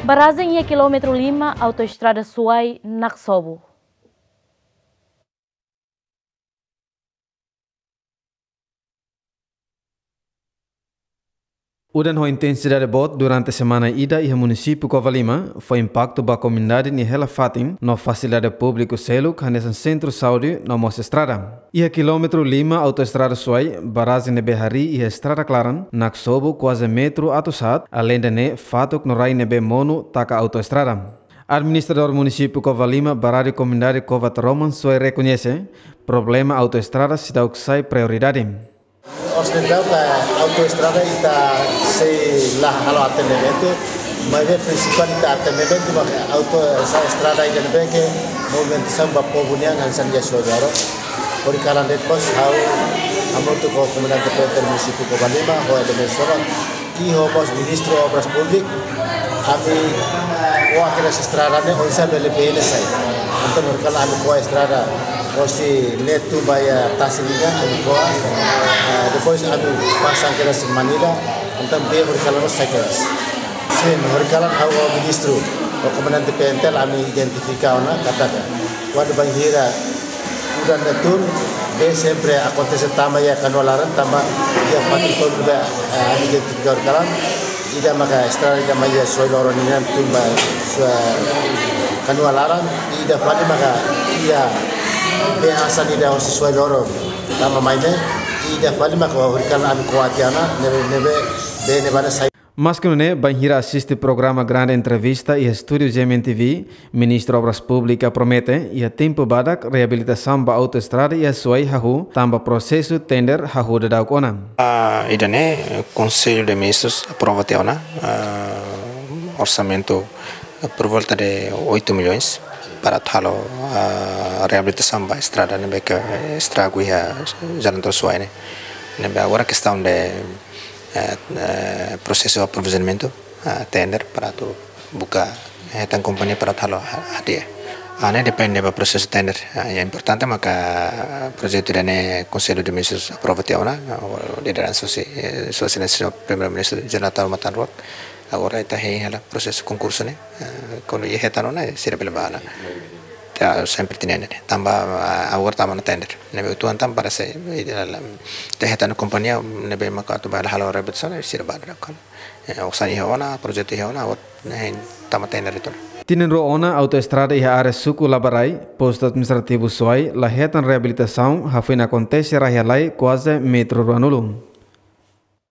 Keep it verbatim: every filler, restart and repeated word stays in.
Barazinha quilômetro lima, autoestrada Suai, Naksobo. Udan a intensidade bot durante a semana ida e o município Covalima foi impacto para a comunidade em Hela Fatim na facilidade pública selo que nesse centro saúde na nossa estrada. E a quilômetro lima autoestrada Suai, Barazin de Behari e a estrada Claran, Naksobo quase metro atosat, além de ne fato que no rai nebe mono taca autoestrada. Administrador município Covalima, Barari comunidade Covat Roman Suai reconhece problema autoestrada se dá o que sai prioridade. Ocidental a autoestrada está se lá halo atendimento, mas o principal está atendimento porque autoestrada ainda não que movimentação para povo nia ngansan dia saudara. Por kalan depois hau amor tu ko komunidade de município Covalima, ho ada mesora e ho bos ministro obras públicas, kami o aquela estrada ne onsa bele bele sai. Então por kalan anu ko estrada Osi netu baya tasilinya anu ko depois anu pasang keras Manila então dia berjalan sekeras. Sim, berjalan hawa ministro o comandante P N T ami identificar ona katakan. Wad banghira udah netun be sempre acontece tama ya kanolaran tama dia pati ko juga ami identificar kalan ida maka estrada ida maya soiloron ini tumba kanolaran ida pati maka ia biasa tidak sesuai lorong nama mainnya tidak paling maka berikan anu kuatiana nebe nebe bene pada saya. Mas que ne Banhira assiste programa grande entrevista e estúdio G M T V, ministro obras públicas promete e a tempo badak reabilitação ba autoestrada e a suai hahu tamba processo tender hahu de daukona. Ah, idane Conselho de Ministros aprova teona orçamento por volta de oito milhões para talo a reabilitação da estrada nebe que estrago ia jalan tersuai ne nebe agora questão de uh, processo de aprovisionamento uh, tender para tu buka hetan companhia para talo hadia ane depende do processo tender uh, é importante maka projeto dane Conselho de Ministros aprova teona lideran sosi sosialisasi primeiro-ministro Jonathan Matanruak agora está aí ela processo concurso né quando ia retar não é será pela bala tá sempre tinha tamba agora tá no tender né eu tô andando para se te retar na companhia né bem macato bala hala repetição é será bala kan osan ia ona projeto ia ona né tama tender itu Tinen roona autoestrada e a área suku labarai posto administrativo Suai la retan reabilitação hafina acontece rahialai quase metro ruanulum.